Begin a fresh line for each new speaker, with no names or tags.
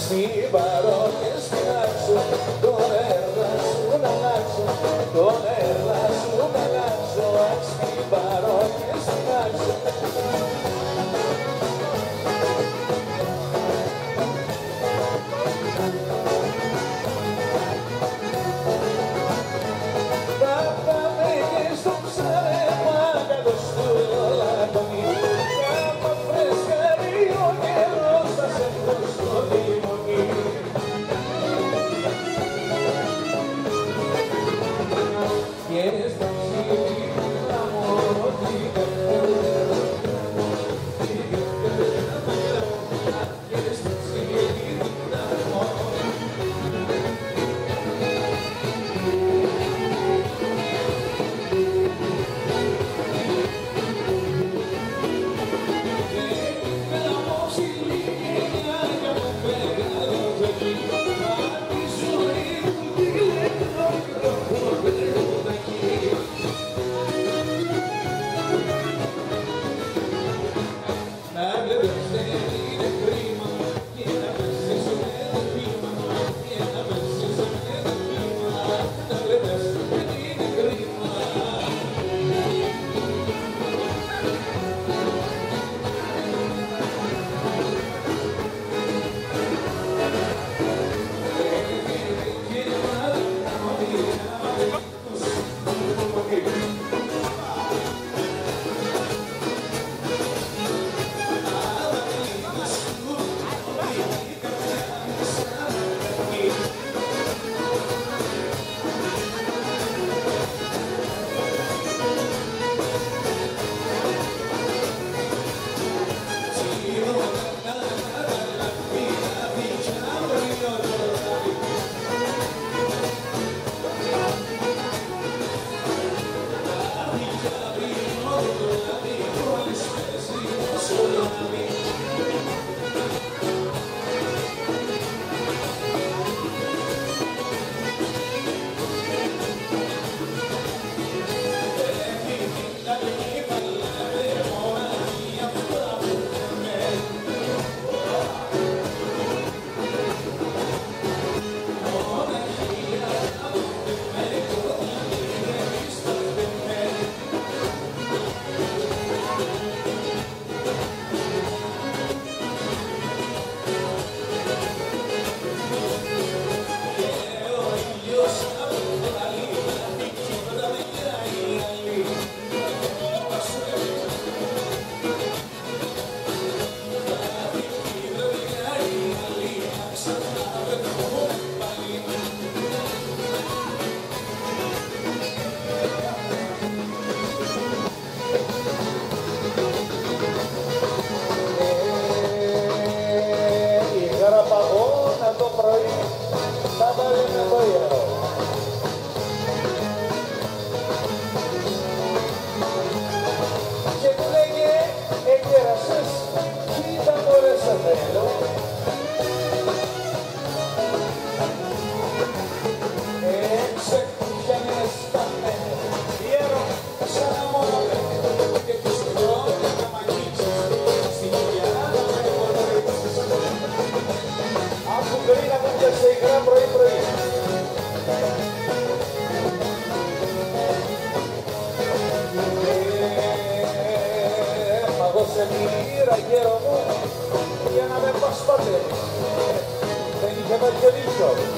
Στην παρόλια στην άξο, τον έργα σου να αλλάξω, τον έργα σου να αλλάξω, στην παρόλια στην άξο. Θα πάμε και στο ψάρεμα κάτω στο λατομί, κάμα φρεσκάρει ο καιρός θα σε βρω στο λιμονί. Και στο ψήρι να μωρώ την καρδέρα, και στο ψήρι να μωρώ. Σε μοίρα γέρο μου για να με πας ποτέ. Δεν είχε βαριοδίσω.